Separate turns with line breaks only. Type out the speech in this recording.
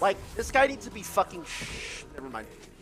Like, this guy needs to be fucking never mind.